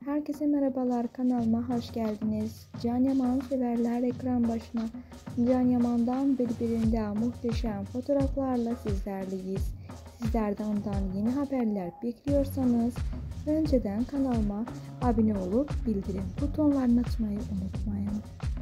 Herkese merhabalar, kanalıma hoş geldiniz. Can Yaman severler ekran başına. Can Yaman'dan birbirinden muhteşem fotoğraflarla sizlerleyiz. Sizlerden ondan yeni haberler bekliyorsanız önceden kanalıma abone olup bildirim butonlarını açmayı unutmayın.